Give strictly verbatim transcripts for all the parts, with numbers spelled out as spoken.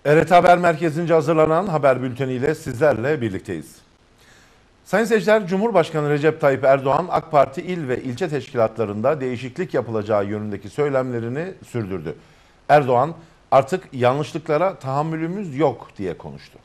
R T Haber Merkezi'nce hazırlanan haber bülteniyle sizlerle birlikteyiz. Sayın seyirciler, Cumhurbaşkanı Recep Tayyip Erdoğan, AK Parti il ve ilçe teşkilatlarında değişiklik yapılacağı yönündeki söylemlerini sürdürdü. Erdoğan, artık yanlışlıklara tahammülümüz yok diye konuştu.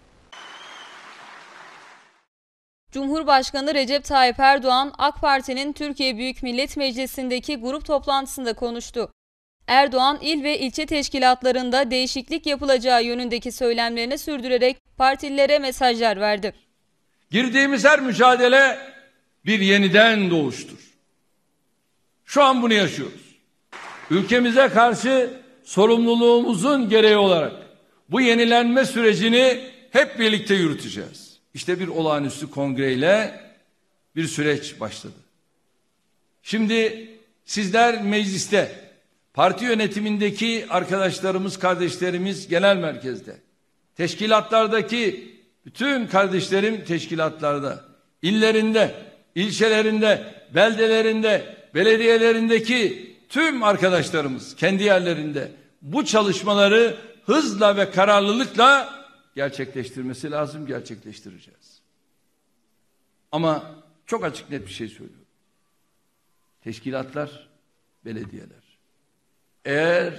Cumhurbaşkanı Recep Tayyip Erdoğan, AK Parti'nin Türkiye Büyük Millet Meclisi'ndeki grup toplantısında konuştu. Erdoğan, il ve ilçe teşkilatlarında değişiklik yapılacağı yönündeki söylemlerini sürdürerek partililere mesajlar verdi. Girdiğimiz her mücadele bir yeniden doğuştur. Şu an bunu yaşıyoruz. Ülkemize karşı sorumluluğumuzun gereği olarak bu yenilenme sürecini hep birlikte yürüteceğiz. İşte bir olağanüstü kongreyle bir süreç başladı. Şimdi sizler mecliste, parti yönetimindeki arkadaşlarımız, kardeşlerimiz genel merkezde, teşkilatlardaki bütün kardeşlerim teşkilatlarda, illerinde, ilçelerinde, beldelerinde, belediyelerindeki tüm arkadaşlarımız kendi yerlerinde bu çalışmaları hızla ve kararlılıkla gerçekleştirmesi lazım, gerçekleştireceğiz. Ama çok açık net bir şey söylüyorum. Teşkilatlar, belediyeler. Eğer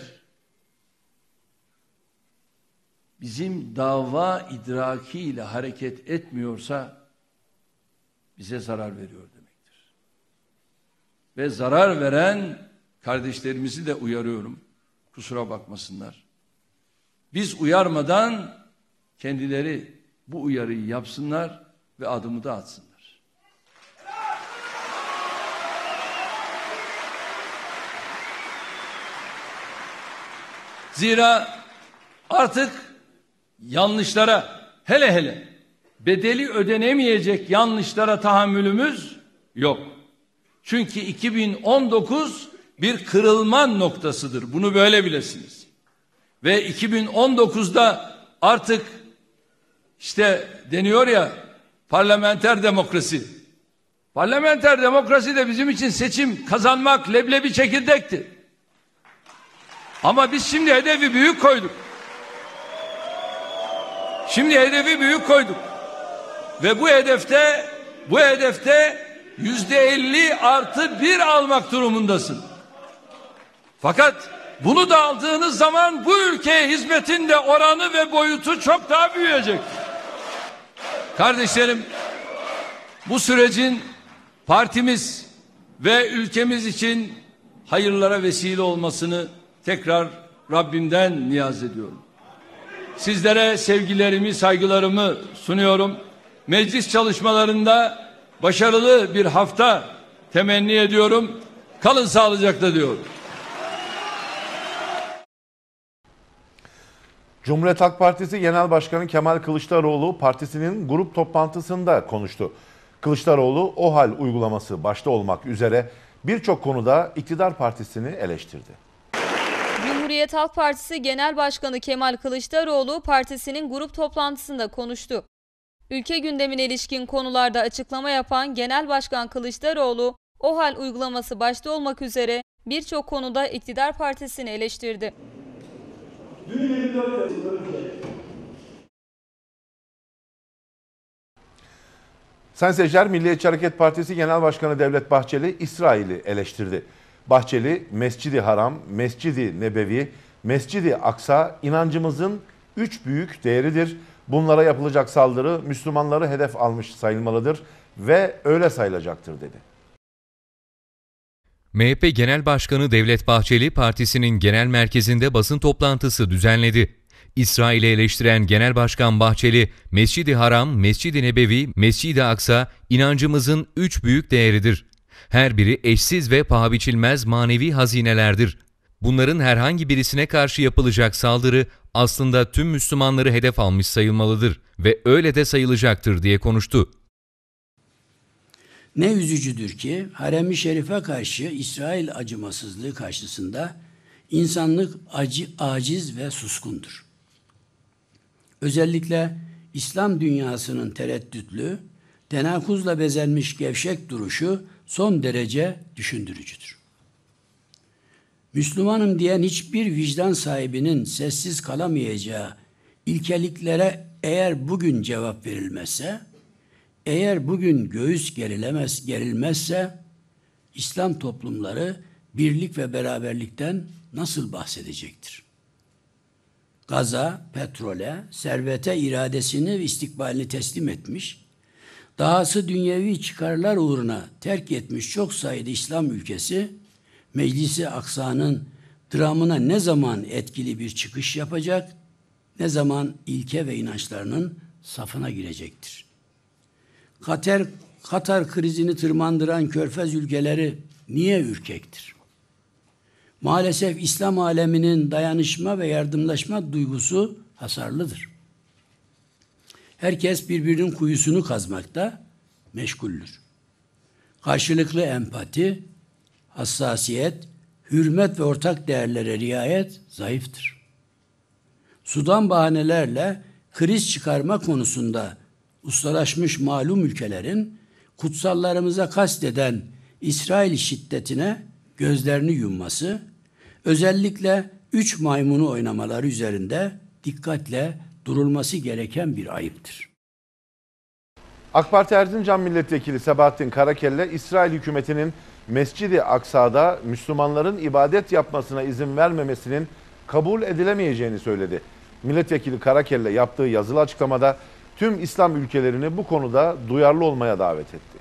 bizim dava idrakiyle hareket etmiyorsa bize zarar veriyor demektir. Ve zarar veren kardeşlerimizi de uyarıyorum. Kusura bakmasınlar. Biz uyarmadan kendileri bu uyarıyı yapsınlar ve adımı da atsınlar. Zira artık yanlışlara, hele hele bedeli ödenemeyecek yanlışlara tahammülümüz yok. Çünkü iki bin on dokuz bir kırılma noktasıdır. Bunu böyle bilesiniz. Ve iki bin on dokuzda artık işte deniyor ya parlamenter demokrasi. Parlamenter demokrasi de bizim için seçim kazanmak leblebi çekirdekti. Ama biz şimdi hedefi büyük koyduk. Şimdi hedefi büyük koyduk. Ve bu hedefte bu hedefte yüzde elli artı bir almak durumundasın. Fakat bunu da aldığınız zaman bu ülkeye hizmetin de oranı ve boyutu çok daha büyüyecek. Kardeşlerim, bu sürecin partimiz ve ülkemiz için hayırlara vesile olmasını tekrar Rabbimden niyaz ediyorum. Sizlere sevgilerimi, saygılarımı sunuyorum. Meclis çalışmalarında başarılı bir hafta temenni ediyorum. Kalın sağlıcakla diyorum. Cumhuriyet Halk Partisi Genel Başkanı Kemal Kılıçdaroğlu partisinin grup toplantısında konuştu. Kılıçdaroğlu OHAL uygulaması başta olmak üzere birçok konuda iktidar partisini eleştirdi. Cumhuriyet Halk Partisi Genel Başkanı Kemal Kılıçdaroğlu partisinin grup toplantısında konuştu. Ülke gündemine ilişkin konularda açıklama yapan Genel Başkan Kılıçdaroğlu, OHAL uygulaması başta olmak üzere birçok konuda iktidar partisini eleştirdi. Sayın seyirciler, Milliyetçi Hareket Partisi Genel Başkanı Devlet Bahçeli İsrail'i eleştirdi. Bahçeli, Mescid-i Haram, Mescid-i Nebevi, Mescid-i Aksa inancımızın üç büyük değeridir. Bunlara yapılacak saldırı Müslümanları hedef almış sayılmalıdır ve öyle sayılacaktır dedi. M H P Genel Başkanı Devlet Bahçeli partisinin genel merkezinde basın toplantısı düzenledi. İsrail'i eleştiren Genel Başkan Bahçeli, Mescid-i Haram, Mescid-i Nebevi, Mescid-i Aksa inancımızın üç büyük değeridir. Her biri eşsiz ve paha biçilmez manevi hazinelerdir. Bunların herhangi birisine karşı yapılacak saldırı aslında tüm Müslümanları hedef almış sayılmalıdır ve öyle de sayılacaktır diye konuştu. Ne üzücüdür ki Harem-i Şerif'e karşı İsrail acımasızlığı karşısında insanlık acı, aciz ve suskundur. Özellikle İslam dünyasının tereddütlü, tenakuzla bezenmiş gevşek duruşu son derece düşündürücüdür. Müslümanım diyen hiçbir vicdan sahibinin sessiz kalamayacağı ilkeliklere eğer bugün cevap verilmezse, eğer bugün göğüs gerilemez, gerilmezse İslam toplumları birlik ve beraberlikten nasıl bahsedecektir? Gaza, petrole, servete iradesini ve istikbalini teslim etmiş, dahası dünyevi çıkarlar uğruna terk etmiş çok sayıda İslam ülkesi, Meclis-i Aksa'nın dramına ne zaman etkili bir çıkış yapacak, ne zaman ilke ve inançlarının safına girecektir. Katar, Katar krizini tırmandıran Körfez ülkeleri niye ürkektir? Maalesef İslam aleminin dayanışma ve yardımlaşma duygusu hasarlıdır. Herkes birbirinin kuyusunu kazmakta meşguldür. Karşılıklı empati, hassasiyet, hürmet ve ortak değerlere riayet zayıftır. Sudan bahanelerle kriz çıkarma konusunda ustalaşmış malum ülkelerin kutsallarımıza kasteden İsrail şiddetine gözlerini yumması, özellikle üç maymunu oynamaları üzerinde dikkatle durulması gereken bir ayıptır. AK Parti Erzincan Milletvekili Sebahattin Karakelle, İsrail hükümetinin Mescid-i Aksa'da Müslümanların ibadet yapmasına izin vermemesinin kabul edilemeyeceğini söyledi. Milletvekili Karakelle yaptığı yazılı açıklamada tüm İslam ülkelerini bu konuda duyarlı olmaya davet etti.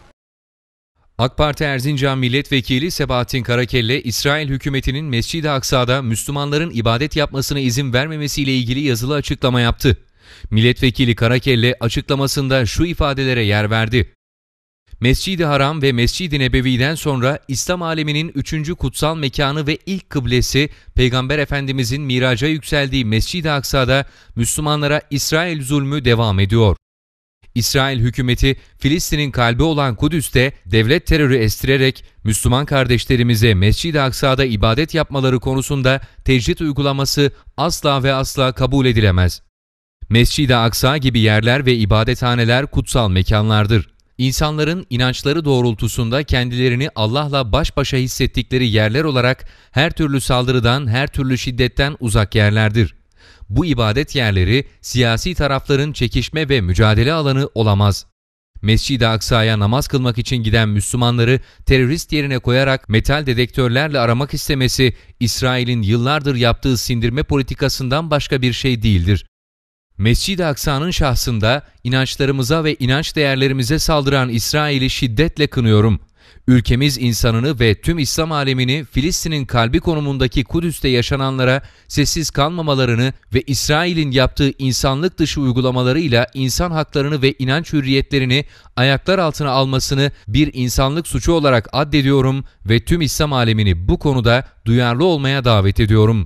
AK Parti Erzincan Milletvekili Sebahattin Karakelle, İsrail hükümetinin Mescid-i Aksa'da Müslümanların ibadet yapmasına izin vermemesiyle ilgili yazılı açıklama yaptı. Milletvekili Karakelle açıklamasında şu ifadelere yer verdi. Mescid-i Haram ve Mescid-i Nebevi'den sonra İslam aleminin üçüncü kutsal mekanı ve ilk kıblesi Peygamber Efendimizin miraca yükseldiği Mescid-i Aksa'da Müslümanlara İsrail zulmü devam ediyor. İsrail hükümeti Filistin'in kalbi olan Kudüs'te devlet terörü estirerek Müslüman kardeşlerimize Mescid-i Aksa'da ibadet yapmaları konusunda tecrit uygulaması asla ve asla kabul edilemez. Mescid-i Aksa gibi yerler ve ibadethaneler kutsal mekanlardır. İnsanların inançları doğrultusunda kendilerini Allah'la baş başa hissettikleri yerler olarak her türlü saldırıdan, her türlü şiddetten uzak yerlerdir. Bu ibadet yerleri siyasi tarafların çekişme ve mücadele alanı olamaz. Mescid-i Aksa'ya namaz kılmak için giden Müslümanları terörist yerine koyarak metal dedektörlerle aramak istemesi, İsrail'in yıllardır yaptığı sindirme politikasından başka bir şey değildir. Mescid-i Aksa'nın şahsında inançlarımıza ve inanç değerlerimize saldıran İsrail'i şiddetle kınıyorum. Ülkemiz insanını ve tüm İslam alemini Filistin'in kalbi konumundaki Kudüs'te yaşananlara sessiz kalmamalarını ve İsrail'in yaptığı insanlık dışı uygulamalarıyla insan haklarını ve inanç hürriyetlerini ayaklar altına almasını bir insanlık suçu olarak addediyorum ve tüm İslam alemini bu konuda duyarlı olmaya davet ediyorum.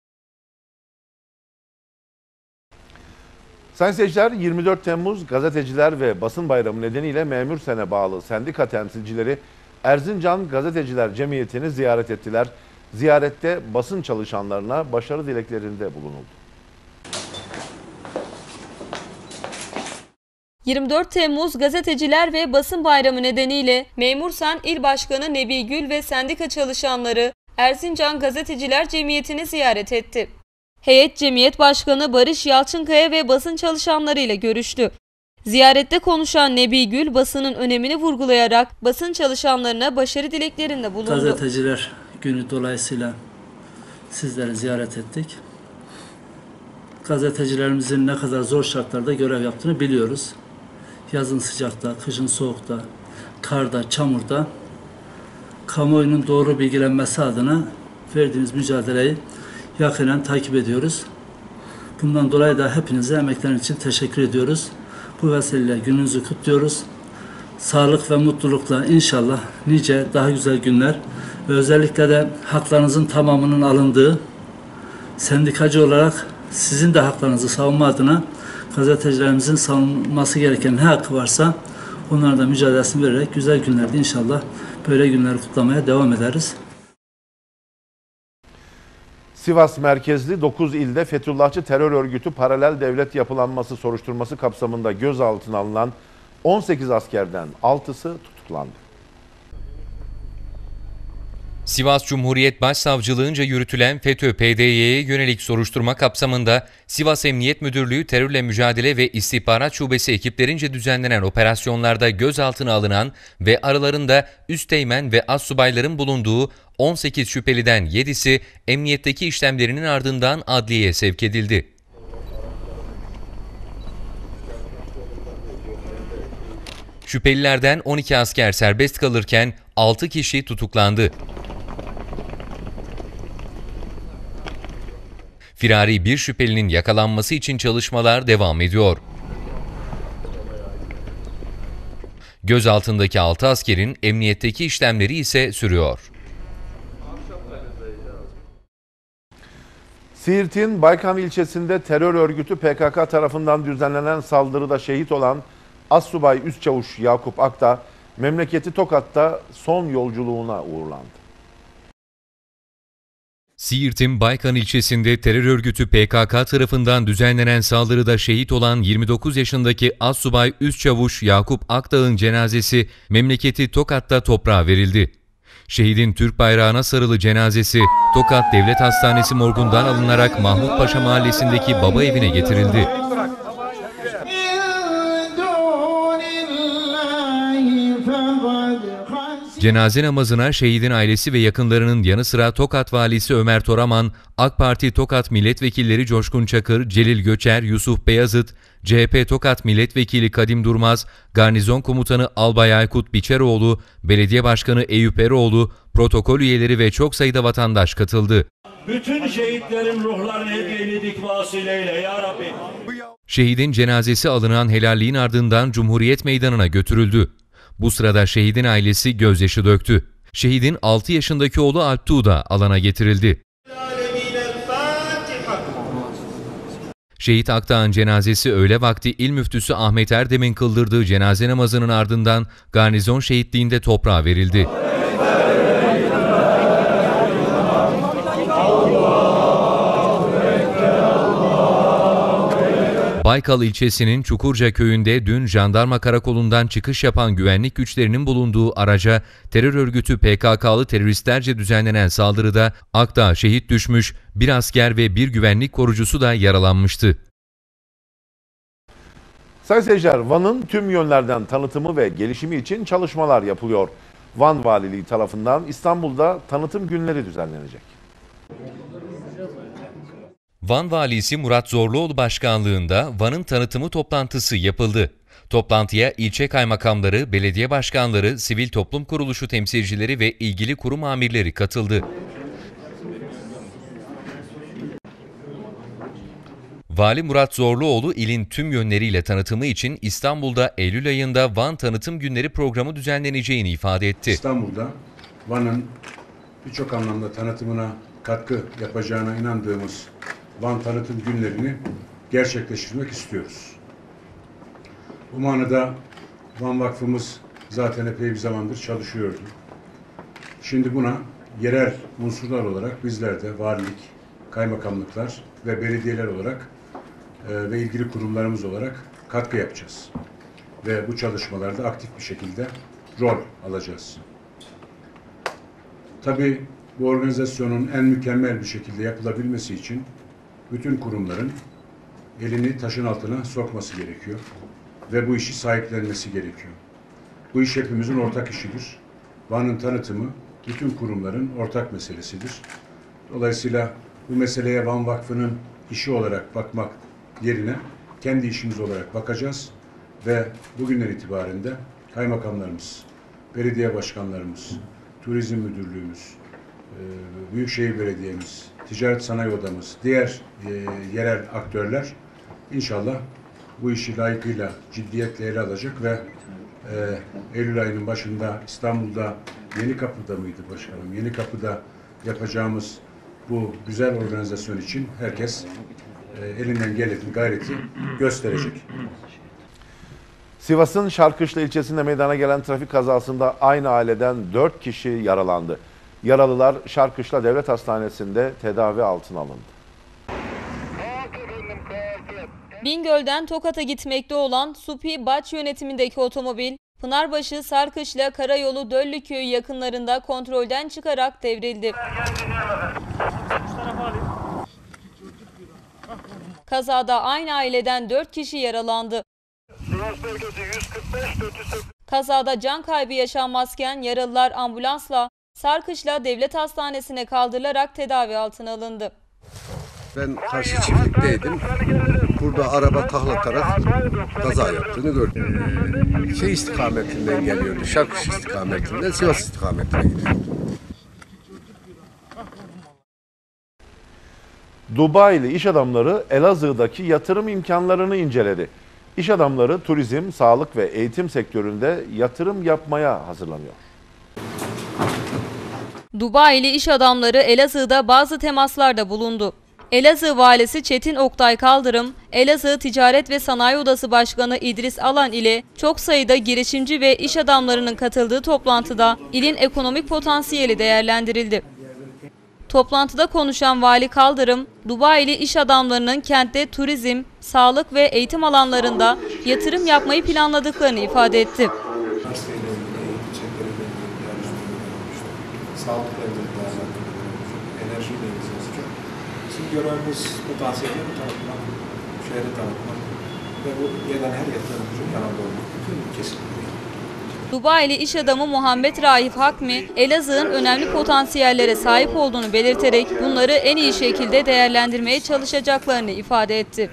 Sayın seyirciler, yirmi dört Temmuz Gazeteciler ve Basın Bayramı nedeniyle Memursen'e bağlı sendika temsilcileri Erzincan Gazeteciler Cemiyeti'ni ziyaret ettiler. Ziyarette basın çalışanlarına başarı dileklerinde bulunuldu. yirmi dört Temmuz Gazeteciler ve Basın Bayramı nedeniyle Memursen İl Başkanı Nebi Gül ve sendika çalışanları Erzincan Gazeteciler Cemiyeti'ni ziyaret etti. Heyet Cemiyet Başkanı Barış Yalçınkaya ve basın çalışanları ile görüştü. Ziyarette konuşan Nebi Gül basının önemini vurgulayarak basın çalışanlarına başarı dileklerinde bulundu. Gazeteciler Günü dolayısıyla sizleri ziyaret ettik. Gazetecilerimizin ne kadar zor şartlarda görev yaptığını biliyoruz. Yazın sıcakta, kışın soğukta, karda, çamurda kamuoyunun doğru bilgilenmesi adına verdiğimiz mücadeleyi yakinen takip ediyoruz. Bundan dolayı da hepinize emekleriniz için teşekkür ediyoruz. Bu vesileyle gününüzü kutluyoruz. Sağlık ve mutlulukla inşallah nice daha güzel günler ve özellikle de haklarınızın tamamının alındığı, sendikacı olarak sizin de haklarınızı savunma adına gazetecilerimizin savunması gereken ne hakkı varsa onların da mücadelesini vererek güzel günlerde inşallah böyle günleri kutlamaya devam ederiz. Sivas merkezli dokuz ilde Fethullahçı terör örgütü paralel devlet yapılanması soruşturması kapsamında gözaltına alınan on sekiz askerden altısı tutuklandı. Sivas Cumhuriyet Başsavcılığınca yürütülen FETÖ-P D Y'ye yönelik soruşturma kapsamında Sivas Emniyet Müdürlüğü Terörle Mücadele ve İstihbarat Şubesi ekiplerince düzenlenen operasyonlarda gözaltına alınan ve aralarında üsteğmen ve astsubayların bulunduğu on sekiz şüpheliden yedisi emniyetteki işlemlerinin ardından adliyeye sevk edildi. Şüphelilerden on iki asker serbest kalırken altı kişi tutuklandı. Firari bir şüphelinin yakalanması için çalışmalar devam ediyor. Gözaltındaki altı askerin emniyetteki işlemleri ise sürüyor. Siirt'in Baykan ilçesinde terör örgütü P K K tarafından düzenlenen saldırıda şehit olan Astsubay Üstçavuş Yakup Akta, memleketi Tokat'ta son yolculuğuna uğurlandı. Siirt'in Baykan ilçesinde terör örgütü P K K tarafından düzenlenen saldırıda şehit olan yirmi dokuz yaşındaki Astsubay Üstçavuş Yakup Aktağ'ın cenazesi memleketi Tokat'ta toprağa verildi. Şehidin Türk bayrağına sarılı cenazesi Tokat Devlet Hastanesi morgundan alınarak Mahmutpaşa Mahallesi'ndeki baba evine getirildi. Cenaze namazına şehidin ailesi ve yakınlarının yanı sıra Tokat Valisi Ömer Toraman, AK Parti Tokat Milletvekilleri Coşkun Çakır, Celil Göçer, Yusuf Beyazıt, C H P Tokat Milletvekili Kadim Durmaz, Garnizon Komutanı Albay Aykut Biçeroğlu, Belediye Başkanı Eyüp Eroğlu, protokol üyeleri ve çok sayıda vatandaş katıldı. Bütün şehitlerin ruhlarını hediyeledik vasileyle ya Rabbi. Şehidin cenazesi alınan helalliğin ardından Cumhuriyet Meydanı'na götürüldü. Bu sırada şehidin ailesi gözyaşı döktü. Şehidin altı yaşındaki oğlu Alptuğ da alana getirildi. Şehit Aktağ'ın cenazesi öğle vakti İl Müftüsü Ahmet Erdem'in kıldırdığı cenaze namazının ardından garnizon şehitliğinde toprağa verildi. Baykal ilçesinin Çukurca köyünde dün jandarma karakolundan çıkış yapan güvenlik güçlerinin bulunduğu araca terör örgütü P K K'lı teröristlerce düzenlenen saldırıda Akdağ şehit düşmüş, bir asker ve bir güvenlik korucusu da yaralanmıştı. Sayın seyirciler, Van'ın tüm yönlerden tanıtımı ve gelişimi için çalışmalar yapılıyor. Van Valiliği tarafından İstanbul'da tanıtım günleri düzenlenecek. Van Valisi Murat Zorluoğlu başkanlığında Van'ın tanıtımı toplantısı yapıldı. Toplantıya ilçe kaymakamları, belediye başkanları, sivil toplum kuruluşu temsilcileri ve ilgili kurum amirleri katıldı. Vali Murat Zorluoğlu ilin tüm yönleriyle tanıtımı için İstanbul'da Eylül ayında Van Tanıtım Günleri programı düzenleneceğini ifade etti. İstanbul'da Van'ın birçok anlamda tanıtımına katkı yapacağına inandığımız Van Tanıtım Günlerini gerçekleştirmek istiyoruz. Bu manada Van Vakfımız zaten epey bir zamandır çalışıyordu. Şimdi buna yerel unsurlar olarak bizler de valilik, kaymakamlıklar ve belediyeler olarak e, ve ilgili kurumlarımız olarak katkı yapacağız. Ve bu çalışmalarda aktif bir şekilde rol alacağız. Tabii bu organizasyonun en mükemmel bir şekilde yapılabilmesi için bütün kurumların elini taşın altına sokması gerekiyor ve bu işi sahiplenmesi gerekiyor. Bu iş hepimizin ortak işidir. Van'ın tanıtımı bütün kurumların ortak meselesidir. Dolayısıyla bu meseleye Van Vakfı'nın işi olarak bakmak yerine kendi işimiz olarak bakacağız ve bugünden itibaren de kaymakamlarımız, belediye başkanlarımız, turizm müdürlüğümüz, Büyükşehir Belediye'miz, Ticaret Sanayi Odamız, diğer e, yerel aktörler inşallah bu işi layıkıyla, ciddiyetle ele alacak ve e, Eylül ayının başında İstanbul'da Yenikapı'da mıydı başkanım? Yenikapı'da yapacağımız bu güzel organizasyon için herkes e, elinden geleni, gayreti gösterecek. Sivas'ın Şarkışla ilçesinde meydana gelen trafik kazasında aynı aileden dört kişi yaralandı. Yaralılar Şarkışla Devlet Hastanesi'nde tedavi altına alındı. Bingöl'den Tokat'a gitmekte olan Supi Baç yönetimindeki otomobil Pınarbaşı, Sarkışla, Karayolu, Döllüköy'ü yakınlarında kontrolden çıkarak devrildi. Kazada aynı aileden dört kişi yaralandı. Kazada can kaybı yaşanmazken yaralılar ambulansla Sarkışla Devlet Hastanesi'ne kaldırılarak tedavi altına alındı. Ben karşı çiftlikteydim. Burada araba taklatarak kaza yaptığını gördüm. Ee, şey istikametinden geliyordu. Şarkış istikametinden Sivas istikametine gidiyordu. Dubai'li iş adamları Elazığ'daki yatırım imkanlarını inceledi. İş adamları turizm, sağlık ve eğitim sektöründe yatırım yapmaya hazırlanıyor. Dubai'li iş adamları Elazığ'da bazı temaslarda bulundu. Elazığ Valisi Çetin Oktay Kaldırım, Elazığ Ticaret ve Sanayi Odası Başkanı İdris Alan ile çok sayıda girişimci ve iş adamlarının katıldığı toplantıda ilin ekonomik potansiyeli değerlendirildi. Toplantıda konuşan Vali Kaldırım, Dubai'li iş adamlarının kentte turizm, sağlık ve eğitim alanlarında yatırım yapmayı planladıklarını ifade etti. Sağlıkla ilgili enerjiyle ilgili çok. Bizim görevimiz potansiyeli tanıtmak, şehri tanıtmak ve bu gelen her yatırımcının yanında olmak bütün kesinlikle. Dubai'li iş adamı Muhammed Raif Hakmi, Elazığ'ın önemli potansiyellere sahip olduğunu belirterek bunları en iyi şekilde değerlendirmeye çalışacaklarını ifade etti.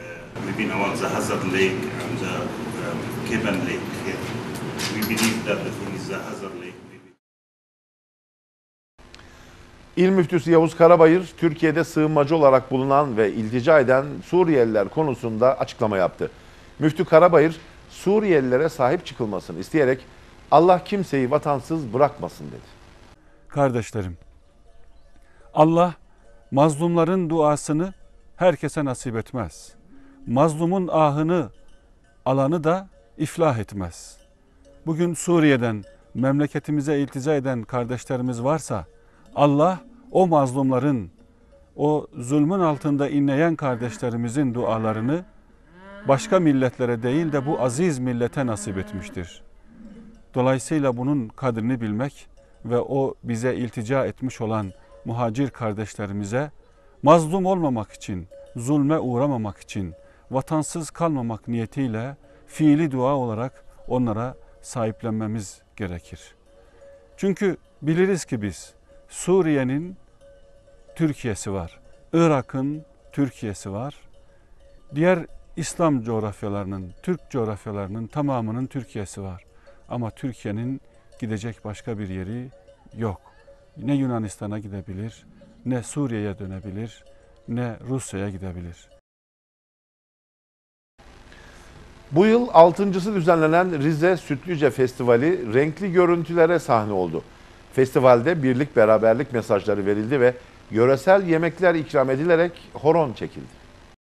İl Müftüsü Yavuz Karabayır, Türkiye'de sığınmacı olarak bulunan ve iltica eden Suriyeliler konusunda açıklama yaptı. Müftü Karabayır, Suriyelilere sahip çıkılmasını isteyerek Allah kimseyi vatansız bırakmasın dedi. Kardeşlerim, Allah mazlumların duasını herkese nasip etmez. Mazlumun ahını alanı da iflah etmez. Bugün Suriye'den memleketimize iltica eden kardeşlerimiz varsa Allah o mazlumların, o zulmün altında inleyen kardeşlerimizin dualarını başka milletlere değil de bu aziz millete nasip etmiştir. Dolayısıyla bunun kadrini bilmek ve o bize iltica etmiş olan muhacir kardeşlerimize mazlum olmamak için, zulme uğramamak için, vatansız kalmamak niyetiyle fiili dua olarak onlara sahiplenmemiz gerekir. Çünkü biliriz ki biz Suriye'nin Türkiye'si var, Irak'ın Türkiye'si var, diğer İslam coğrafyalarının, Türk coğrafyalarının tamamının Türkiye'si var. Ama Türkiye'nin gidecek başka bir yeri yok. Ne Yunanistan'a gidebilir, ne Suriye'ye dönebilir, ne Rusya'ya gidebilir. Bu yıl altıncısı düzenlenen Rize Sütlüce Festivali renkli görüntülere sahne oldu. Festivalde birlik beraberlik mesajları verildi ve yöresel yemekler ikram edilerek horon çekildi.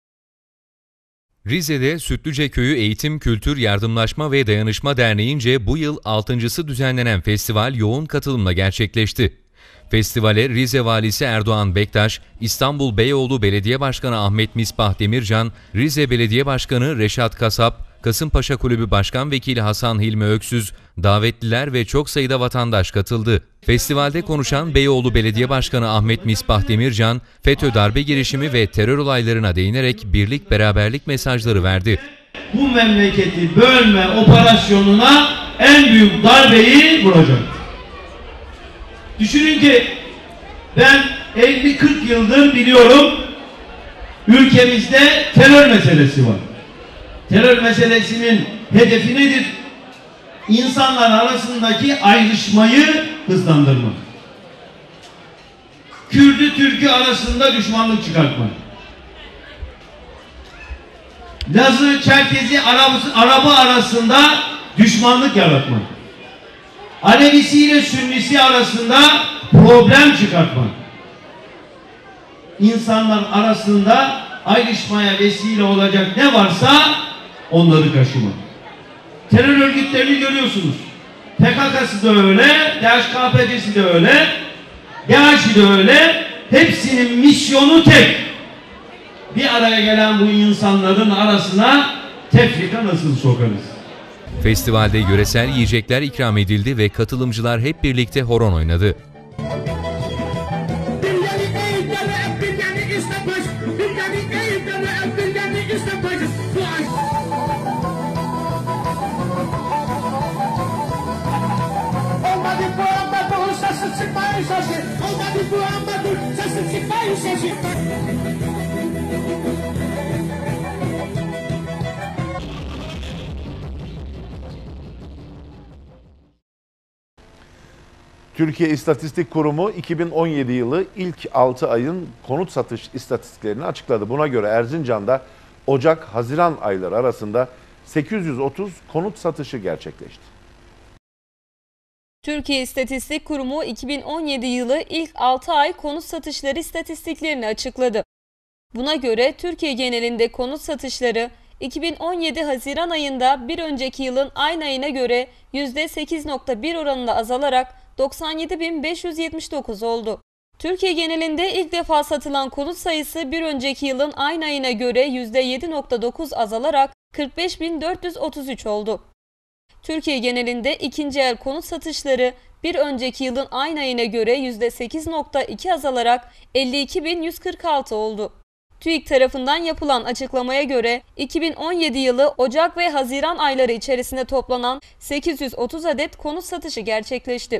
Rize'de Sütlüce Köyü Eğitim, Kültür, Yardımlaşma ve Dayanışma Derneği'nce bu yıl altıncısı düzenlenen festival yoğun katılımla gerçekleşti. Festivale Rize Valisi Erdoğan Bektaş, İstanbul Beyoğlu Belediye Başkanı Ahmet Misbah Demircan, Rize Belediye Başkanı Reşat Kasap, Kasımpaşa Kulübü Başkan Vekili Hasan Hilmi Öksüz, davetliler ve çok sayıda vatandaş katıldı. Festivalde konuşan Beyoğlu Belediye Başkanı Ahmet Misbah Demircan, FETÖ darbe girişimi ve terör olaylarına değinerek birlik beraberlik mesajları verdi. Bu memleketi bölme operasyonuna en büyük darbeyi vuracak. Düşünün ki ben elli kırk yıldır biliyorum ülkemizde terör meselesi var. Terör meselesinin hedefi nedir? İnsanlar arasındaki ayrışmayı hızlandırmak. Kürdü Türk'ü arasında düşmanlık çıkartmak. Lazı Çerkezi Arabı, Arabı arasında düşmanlık yaratmak. Alevisi ile Sünnisi arasında problem çıkartmak. İnsanlar arasında ayrışmaya vesile olacak ne varsa onları kaşımak. Terör örgütlerini görüyorsunuz. P K K'sı da öyle, D H K P C'si de öyle, D A E Ş'i de öyle. Hepsinin misyonu tek. Bir araya gelen bu insanların arasına tefrika nasıl sokarız? Festivalde yöresel yiyecekler ikram edildi ve katılımcılar hep birlikte horon oynadı. Türkiye İstatistik Kurumu iki bin on yedi yılı ilk altı ayın konut satış istatistiklerini açıkladı. Buna göre Erzincan'da Ocak-Haziran ayları arasında sekiz yüz otuz konut satışı gerçekleşti. Türkiye İstatistik Kurumu iki bin on yedi yılı ilk altı ay konut satışları istatistiklerini açıkladı. Buna göre Türkiye genelinde konut satışları iki bin on yedi Haziran ayında bir önceki yılın aynı ayına göre yüzde sekiz nokta bir oranında azalarak doksan yedi bin beş yüz yetmiş dokuz oldu. Türkiye genelinde ilk defa satılan konut sayısı bir önceki yılın aynı ayına göre yüzde yedi nokta dokuz azalarak kırk beş bin dört yüz otuz üç oldu. Türkiye genelinde ikinci el konut satışları bir önceki yılın aynı ayına göre yüzde sekiz nokta iki azalarak elli iki bin yüz kırk altı oldu. TÜİK tarafından yapılan açıklamaya göre iki bin on yedi yılı Ocak ve Haziran ayları içerisinde toplanan sekiz yüz otuz adet konut satışı gerçekleşti.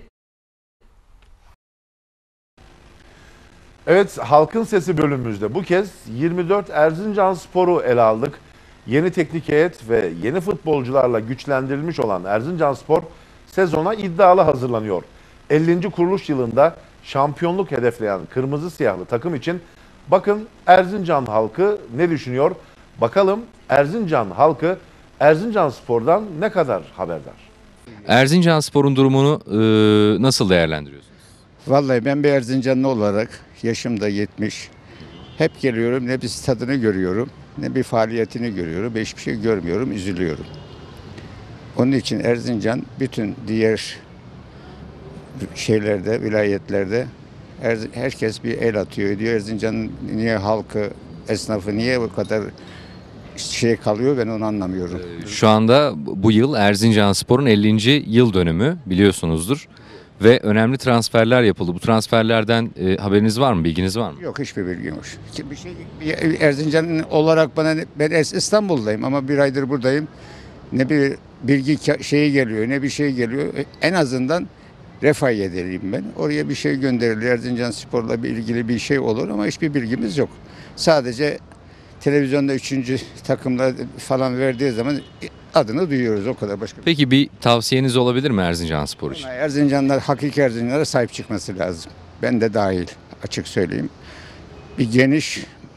Evet, Halkın Sesi bölümümüzde bu kez yirmi dört Erzincanspor'u ele aldık. Yeni teknik heyet ve yeni futbolcularla güçlendirilmiş olan Erzincanspor sezona iddialı hazırlanıyor. ellinci kuruluş yılında şampiyonluk hedefleyen kırmızı siyahlı takım için bakın Erzincan halkı ne düşünüyor? Bakalım Erzincan halkı Erzincanspor'dan ne kadar haberdar? Erzincanspor'un durumunu e, nasıl değerlendiriyorsunuz? Vallahi ben bir Erzincanlı olarak yaşım da yetmiş. Hep geliyorum, ne bir stadını görüyorum, ne bir faaliyetini görüyorum, hiçbir şey görmüyorum, üzülüyorum. Onun için Erzincan bütün diğer şeylerde, vilayetlerde herkes bir el atıyor diyor. Erzincan'ın niye halkı, esnafı niye bu kadar şey kalıyor, ben onu anlamıyorum. Şu anda bu yıl Erzincanspor'un ellinci yıl dönümü biliyorsunuzdur. Ve önemli transferler yapıldı. Bu transferlerden e, haberiniz var mı, bilginiz var mı? Yok, hiçbir bilgim yok. Bir şey, bir Erzincan olarak bana, ben İstanbul'dayım ama bir aydır buradayım. Ne bir bilgi şeyi geliyor, ne bir şey geliyor. En azından Refahiye'deyim ben. Oraya bir şey gönderiliyor. Erzincanspor'la ilgili bir şey olur ama hiçbir bilgimiz yok. Sadece televizyonda üçüncü takımlar falan verdiği zaman adını duyuyoruz, o kadar, başka. Peki bir tavsiyeniz olabilir mi Erzincanspor için? Erzincanlar, hakiki Erzincanlara sahip çıkması lazım. Ben de dahil, açık söyleyeyim. Bir geniş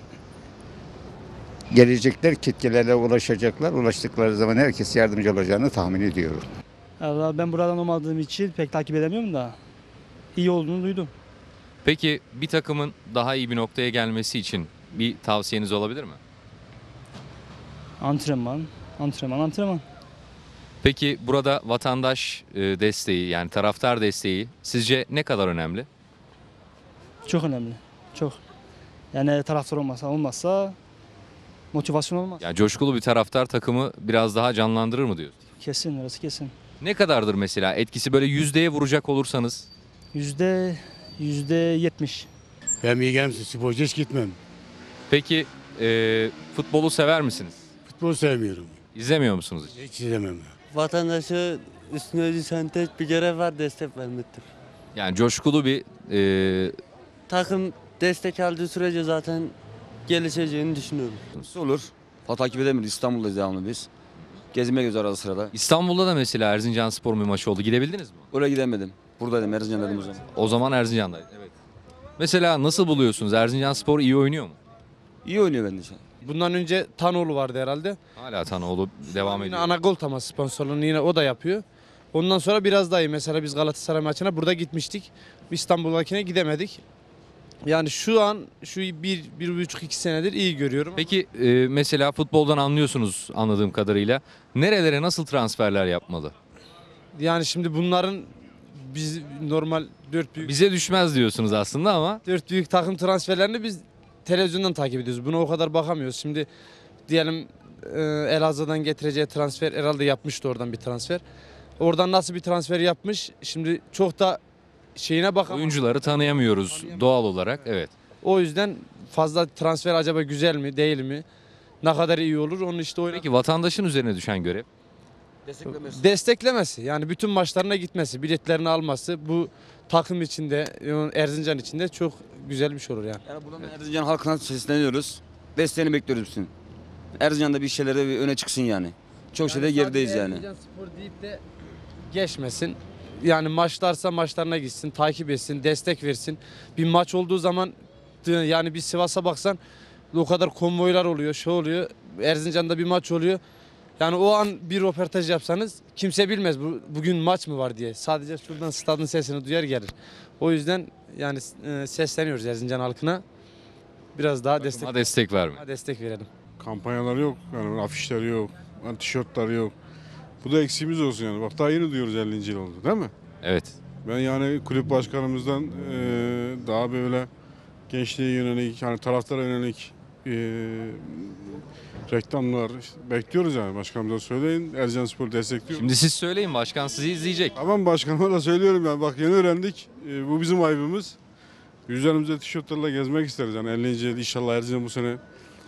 gelecekler, kitlelerle ulaşacaklar. Ulaştıkları zaman herkes yardımcı olacağını tahmin ediyorum. Allah, ben buradan olmadığım için pek takip edemiyorum da iyi olduğunu duydum. Peki bir takımın daha iyi bir noktaya gelmesi için bir tavsiyeniz olabilir mi? Antrenman, antrenman, antrenman. Peki burada vatandaş desteği, yani taraftar desteği sizce ne kadar önemli? Çok önemli, çok. Yani taraftar olmasa, olmazsa motivasyon olmaz. Yani coşkulu bir taraftar takımı biraz daha canlandırır mı diyorsun? Kesin, orası kesin. Ne kadardır mesela etkisi, böyle yüzdeye vuracak olursanız? Yüzde, yüzde yetmiş. Ben bilgim sporcu hiç gitmem. Peki e, futbolu sever misiniz? Futbolu sevmiyorum. İzlemiyor musunuz hiç? Hiç izlemem. Vatandaşı üstüne düşen tek bir görev var, destek vermektir. Yani coşkulu bir... E... Takım destek aldığı sürece zaten gelişeceğini düşünüyorum. Olur. Takip edemiyoruz. İstanbul'dayız devamlı biz. Gezmeye gidiyoruz arada sırada. İstanbul'da da mesela Erzincanspor bir maçı oldu. Gidebildiniz mi? Oraya gidemedim. Buradaydım, Erzincan'daydım o zaman. O zaman Erzincan'daydı. Evet. Mesela nasıl buluyorsunuz? Erzincanspor iyi oynuyor mu? İyi oynuyor bence. Bundan önce Tanoğlu vardı herhalde. Hala Tanoğlu devam ediyor. Yine Anagol Tamas sponsorluğunu yine o da yapıyor. Ondan sonra biraz daha iyi. Mesela biz Galatasaray maçına burada gitmiştik. İstanbul'dakine gidemedik. Yani şu an şu bir, bir buçuk iki senedir iyi görüyorum. Peki e, mesela futboldan anlıyorsunuz anladığım kadarıyla. Nerelere nasıl transferler yapmalı? Yani şimdi bunların biz normal dört büyük... Bize düşmez diyorsunuz aslında ama. Dört büyük takım transferlerini biz televizyondan takip ediyoruz. Buna o kadar bakamıyoruz. Şimdi diyelim e, Elazığ'dan getireceği transfer herhalde yapmıştı, oradan bir transfer. Oradan nasıl bir transfer yapmış? Şimdi çok da şeyine bak. Oyuncuları tanıyamıyoruz doğal olarak, evet. O yüzden fazla transfer acaba güzel mi değil mi? Ne kadar iyi olur onu işte oyna. Peki vatandaşın üzerine düşen görev? Desteklemesi. Desteklemesi. Yani bütün maçlarına gitmesi, biletlerini alması bu takım içinde, Erzincan içinde çok güzel bir şey olur yani. Yani buradan Erzincan halkına sesleniyoruz. Desteğini bekliyoruz bütün. Erzincan'da bir şeylere bir öne çıksın yani. Çok şeyde gerideyiz yani. Erzincan Spor deyip de geçmesin. Yani maçlarsa maçlarına gitsin, takip etsin, destek versin. Bir maç olduğu zaman yani bir Sivas'a baksan o kadar konvoylar oluyor, şey oluyor. Erzincan'da bir maç oluyor. Yani o an bir röportaj yapsanız kimse bilmez bu, bugün maç mı var diye. Sadece şuradan stadın sesini duyar gelir. O yüzden yani e, sesleniyoruz Erzincan halkına. Biraz daha destek, destek verme. destek verelim. Kampanyalar yok, yani afişler yok, yani tişörtler yok. Bu da eksiğimiz olsun yani. Bak daha yeni duyuyoruz ellinci yıl oldu değil mi? Evet. Ben yani kulüp başkanımızdan e, daha böyle gençliğe yönelik, yani taraftara yönelik e, reklamlar bekliyoruz yani. Başkanımıza söyleyin, Erzincanspor destekliyor. Şimdi siz söyleyin, başkan sizi izleyecek. Tamam, başkanıma da söylüyorum yani. Bak yeni öğrendik. E, bu bizim ayıbımız. Üzerimizde tişörtlerle gezmek isteriz yani. ellinci yıl inşallah Erzincan bu sene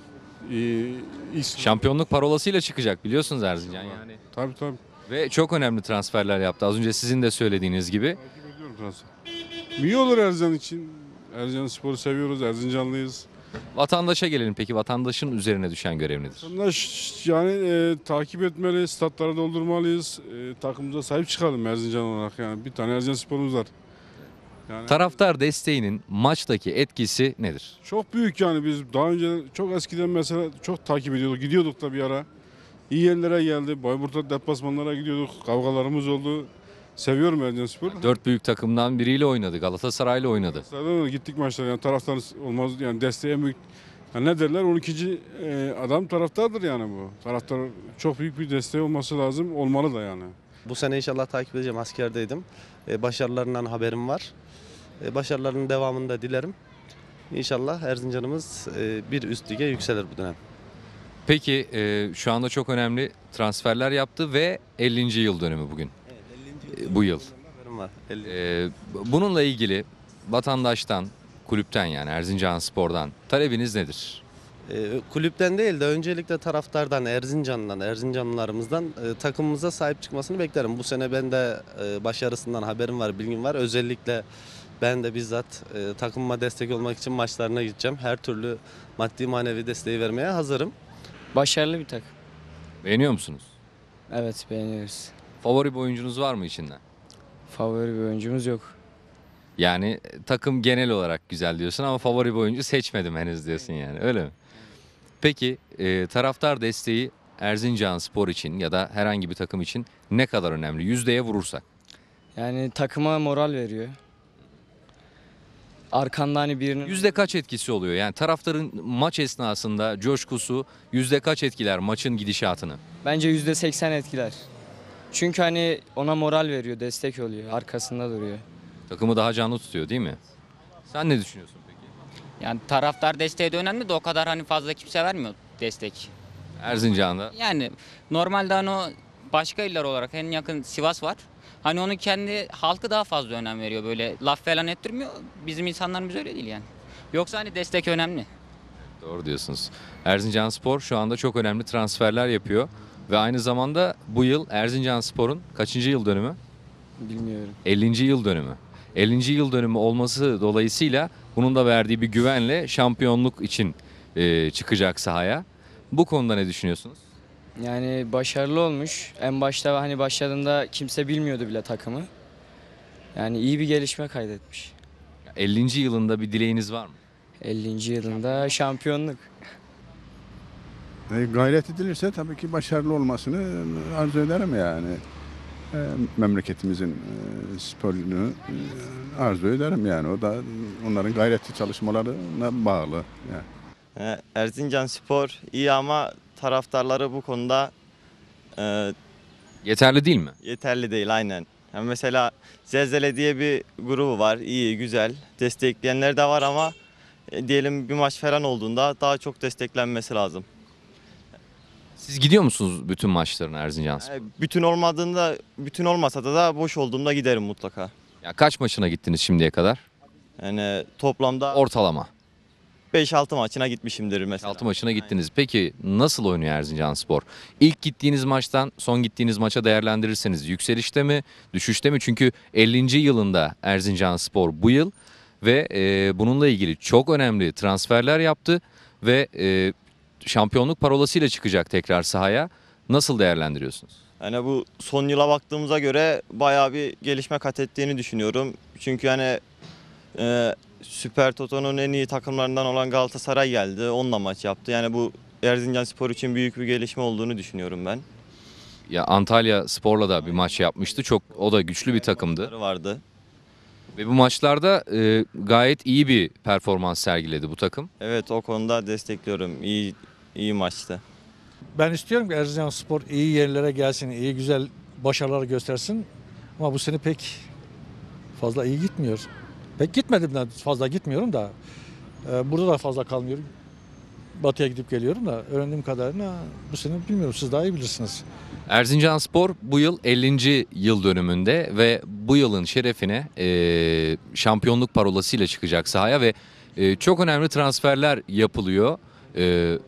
e, Şampiyonluk parolasıyla çıkacak biliyorsunuz Erzincan yani. Tabii tabii. Ve çok önemli transferler yaptı. Az önce sizin de söylediğiniz gibi. Takip ediyorum transfer. İyi olur Erzincan için. Erzincanspor'u seviyoruz, Erzincanlıyız. Vatandaşa gelelim peki. Vatandaşın üzerine düşen görev nedir? Vatandaş yani e, takip etmeli, statları doldurmalıyız. E, takımımıza sahip çıkalım Erzincan olarak yani. Bir tane Erzincanspor'umuz var. Yani Taraftar desteğinin maçtaki etkisi nedir? çok büyük yani. Biz daha önce çok eskiden mesela çok takip ediyorduk. Gidiyorduk da bir ara. İyi yerlere geldi. Bayburt'a deplasmanlara gidiyorduk. Kavgalarımız oldu. Seviyorum Erzincanspor'u. Dört büyük takımdan biriyle oynadı. Galatasaray'la oynadı. Zaten gittik maçlara yani taraftar olmaz yani desteğe büyük. Yani ne derler on ikinci e, adam taraftardır yani bu. Taraftar çok büyük bir desteği olması lazım. Olmalı da yani. Bu sene inşallah takip edeceğim. Askerdeydim. E, başarılarından haberim var. E, başarılarının devamını da dilerim. İnşallah Erzincan'ımız e, bir üst lige yükselir bu dönem. Peki e, şu anda çok önemli transferler yaptı ve ellinci yıl dönümü bugün. Evet, ellinci yıl E, bu yıl. haberim var. E, bununla ilgili vatandaştan, kulüpten yani Erzincanspor'dan talebiniz nedir? E, kulüpten değil de öncelikle taraftardan, Erzincan'dan, Erzincanlılarımızdan e, takımımıza sahip çıkmasını beklerim. Bu sene ben de e, başarısından haberim var, bilgim var. Özellikle ben de bizzat e, takımıma destek olmak için maçlarına gideceğim. Her türlü maddi manevi desteği vermeye hazırım. Başarılı bir takım. Beğeniyor musunuz? Evet, beğeniyoruz. Favori bir oyuncunuz var mı içinden? Favori bir oyuncumuz yok. Yani takım genel olarak güzel diyorsun ama favori bir oyuncu seçmedim henüz diyorsun yani, öyle mi? Peki e, taraftar desteği Erzincanspor için ya da herhangi bir takım için ne kadar önemli? Yüzdeye vurursak. Yani takıma moral veriyor. Arkanda hani birinin... Yüzde kaç etkisi oluyor? Yani taraftarın maç esnasında coşkusu yüzde kaç etkiler maçın gidişatını? Bence yüzde seksen etkiler. Çünkü hani ona moral veriyor, destek oluyor, arkasında duruyor. Takımı daha canlı tutuyor değil mi? Sen ne düşünüyorsun peki? Yani taraftar desteği de önemli de o kadar hani fazla kimse vermiyor destek. Erzincan'da. Yani normalde hani o başka iller olarak en yakın Sivas var. Hani onun kendi halkı daha fazla önem veriyor, böyle laf falan ettirmiyor. Bizim insanlarımız öyle değil yani. Yoksa hani destek önemli. Doğru diyorsunuz. Erzincanspor şu anda çok önemli transferler yapıyor. Ve aynı zamanda bu yıl Erzincanspor'un kaçıncı yıl dönümü? Bilmiyorum. ellinci yıl dönümü. ellinci yıl dönümü olması dolayısıyla bunun da verdiği bir güvenle şampiyonluk için e, çıkacak sahaya. Bu konuda ne düşünüyorsunuz? Yani başarılı olmuş. En başta hani başladığında kimse bilmiyordu bile takımı. Yani iyi bir gelişme kaydetmiş. ellinci yılında bir dileğiniz var mı? ellinci yılında şampiyonluk. E, gayret edilirse tabii ki başarılı olmasını arzu ederim yani. E, memleketimizin e, sporunu e, arzu ederim yani. O da onların gayretli çalışmalarına bağlı. Yani. Erzincanspor iyi ama taraftarları bu konuda e, yeterli değil mi? Yeterli değil aynen. Yani mesela Zelzele diye bir grubu var. İyi, güzel. Destekleyenler de var ama e, diyelim bir maç falan olduğunda daha çok desteklenmesi lazım. Siz gidiyor musunuz bütün maçlarına Erzincanspor? Yani bütün olmadığında, bütün olmasa da, da boş olduğumda giderim mutlaka. Ya kaç maçına gittiniz şimdiye kadar? Yani toplamda Ortalama. beş altı maçına gitmişimdir mesela. altı maçına gittiniz. Peki nasıl oynuyor Erzincanspor? İlk gittiğiniz maçtan son gittiğiniz maça değerlendirirseniz yükselişte mi, düşüşte mi? Çünkü ellinci yılında Erzincanspor bu yıl ve e, bununla ilgili çok önemli transferler yaptı ve e, şampiyonluk parolasıyla çıkacak tekrar sahaya. Nasıl değerlendiriyorsunuz? Yani bu son yıla baktığımıza göre bayağı bir gelişme kat ettiğini düşünüyorum. Çünkü hani e, Süper Toto'nun en iyi takımlarından olan Galatasaray geldi. Onunla maç yaptı. Yani bu Erzincanspor için büyük bir gelişme olduğunu düşünüyorum ben. Ya Antalya Spor'la da bir maç yapmıştı. Çok o da güçlü bir takımdı. Vardı. Ve bu maçlarda e, gayet iyi bir performans sergiledi bu takım. Evet, o konuda destekliyorum. İyi iyi maçtı. Ben istiyorum ki Erzincanspor iyi yerlere gelsin, iyi güzel başarılar göstersin. Ama bu sene pek fazla iyi gitmiyor. Pek gitmedim de fazla gitmiyorum da. Ee, burada da fazla kalmıyorum. Batı'ya gidip geliyorum da öğrendiğim kadarıyla bu sene bilmiyorum, siz daha iyi bilirsiniz. Erzincanspor bu yıl ellinci yıl dönümünde ve bu yılın şerefine e, şampiyonluk parolasıyla çıkacak sahaya ve e, çok önemli transferler yapılıyor. E,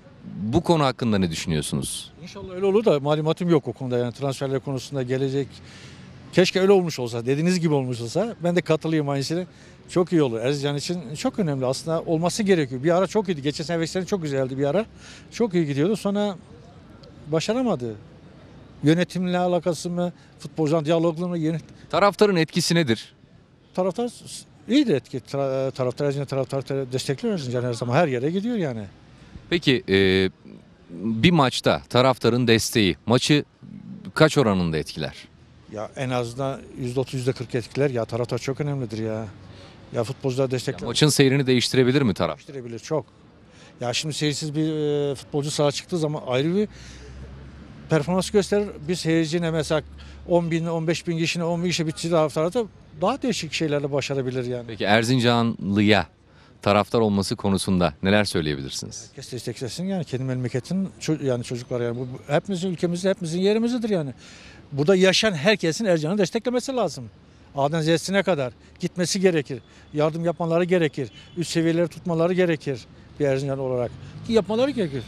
bu konu hakkında ne düşünüyorsunuz? İnşallah öyle olur da malumatım yok o konuda, yani transferler konusunda gelecek. Keşke öyle olmuş olsa, dediğiniz gibi olmuş olsa ben de katılayım aynısını. Çok iyi olur. Erzincan için çok önemli aslında, olması gerekiyor. Bir ara çok iyiydi. Geçen sene sene çok güzeldi bir ara. Çok iyi gidiyordu. Sonra başaramadı. Yönetimle alakası mı, futbolcuların diyaloglu mu? Yönet... Taraftarın etkisi nedir? Taraftar iyi de etki. Tra- taraftar Erzincan taraftar destekliyor Erzincan her zaman. Her yere gidiyor yani. Peki e, bir maçta taraftarın desteği maçı kaç oranında etkiler? Ya en azından yüzde otuz yüzde kırk etkiler. Ya taraftar çok önemlidir ya. Ya futbolcular destekler. Maçın seyrini değiştirebilir mi taraf? Değiştirebilir çok. Ya şimdi seyirsiz bir e, futbolcu sahaya çıktığı zaman ayrı bir performans gösterir. Bir seyircine mesela on bin on beş bin kişine on bin kişi bittiği taraftarda daha değişik şeylerle başarabilir yani. Peki Erzincanlı'ya taraftar olması konusunda neler söyleyebilirsiniz? Herkes desteklesin yani, kendi memleketin yani çocuklar yani. Bu hepimizin ülkemizde, hepimizin yerimizdedir yani. Burada yaşayan herkesin Erzincan'ı desteklemesi lazım. A'dan Z'sine kadar gitmesi gerekir. Yardım yapmaları gerekir. Üst seviyeleri tutmaları gerekir bir Erzincan olarak. Ki yapmaları gerekir.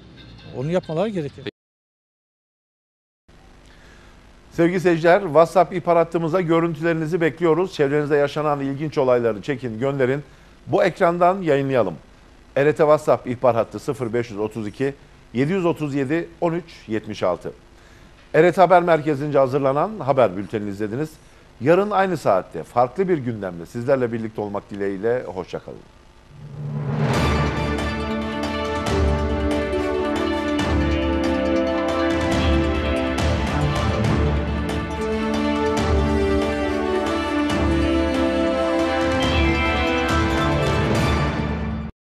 Onu yapmaları gerekir. Sevgili seyirciler, WhatsApp ihbar hattımıza görüntülerinizi bekliyoruz. Çevrenizde yaşanan ilginç olayları çekin, gönderin. Bu ekrandan yayınlayalım. R T WhatsApp ihbar hattı sıfır beş otuz iki yedi otuz yedi on üç yetmiş altı. R T Haber Merkezi'nce hazırlanan haber bültenini izlediniz. Yarın aynı saatte farklı bir gündemle sizlerle birlikte olmak dileğiyle hoşça kalın.